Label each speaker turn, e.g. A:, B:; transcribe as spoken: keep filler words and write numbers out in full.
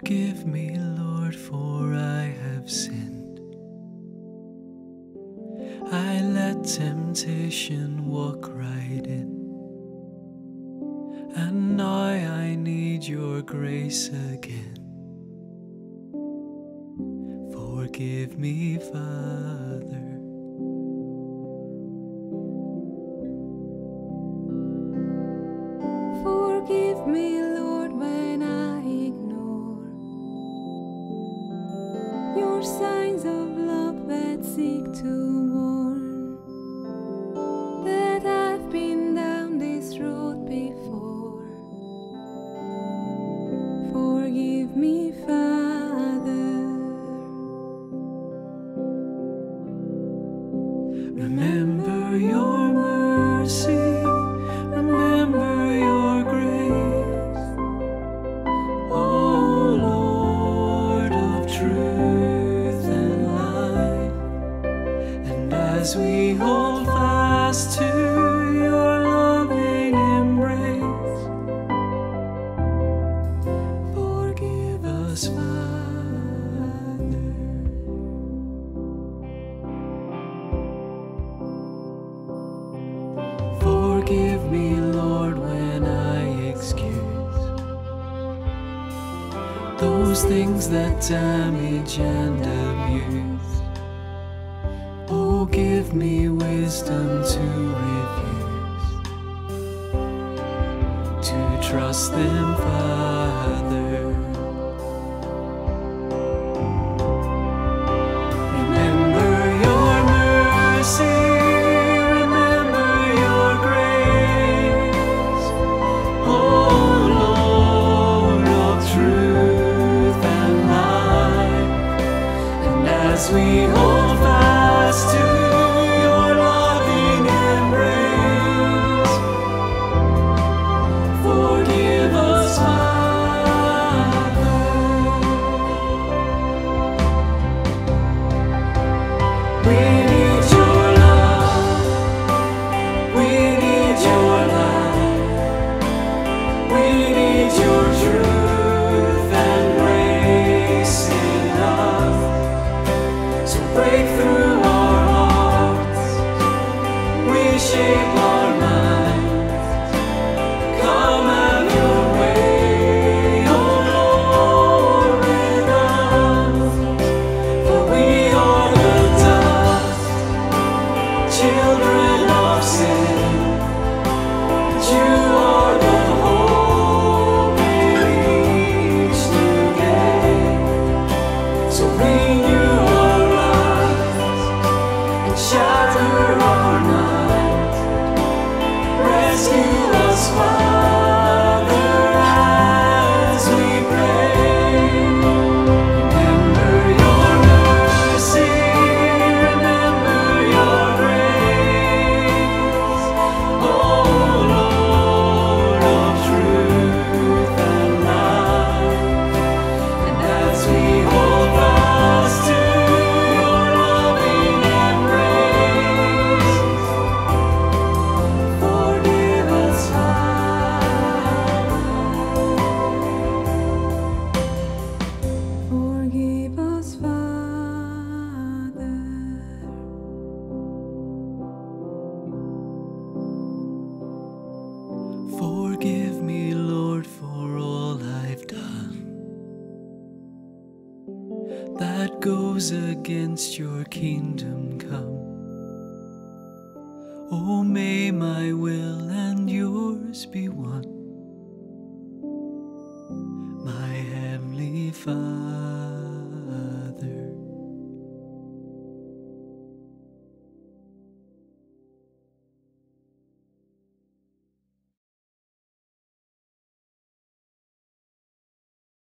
A: Forgive me, Lord, for I have sinned. I let temptation walk right in, and now I need your grace again. Forgive me, Father.
B: Forgive me, Lord, when I ignore your signs of love that seek to warn that I've been down this road before. Forgive me, Father.
A: Remember your mercy, remember your grace, O Lord of truth and life. And as we hold fast to your loving embrace, forgive us, Father. Forgive me, Lord, when I excuse those things that damage and abuse. Oh, give me wisdom to refuse, to trust them, Father. Remember your mercy, as we hold fast to your loving embrace. Forgive us, Father. We need your love, we need your light, we need your truth and grace in us. Break through our hearts, reshape our minds. Come have your way, O Lord, with us. For we are the dust, children of sin. You are the hope we reach today. So renew shatter our night, rescue us, Father, as we pray. Remember your mercy, remember your grace, O Lord of truth and light. And as we hold fast to your loving embrace, forgive us, Father. Forgive us, Father. Forgive me, Lord, for all I've done that goes against your kingdom come. Oh, may my will and yours be one, my Heavenly Father.